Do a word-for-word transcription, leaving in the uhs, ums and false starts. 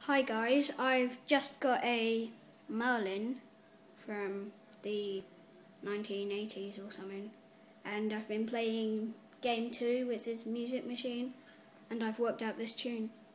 Hi guys, I've just got a Merlin from the nineteen eighties or something, and I've been playing game two, which is Music Machine, and I've worked out this tune.